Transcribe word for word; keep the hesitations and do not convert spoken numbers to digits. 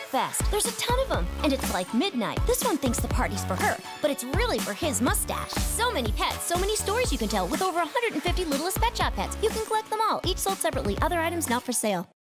fast. There's a ton of them, and it's like midnight. This one thinks the party's for her, but it's really for his mustache. So many pets, so many stories you can tell with over one hundred fifty Littlest Pet Shop Pets. You can collect them all, each sold separately. Other items not for sale.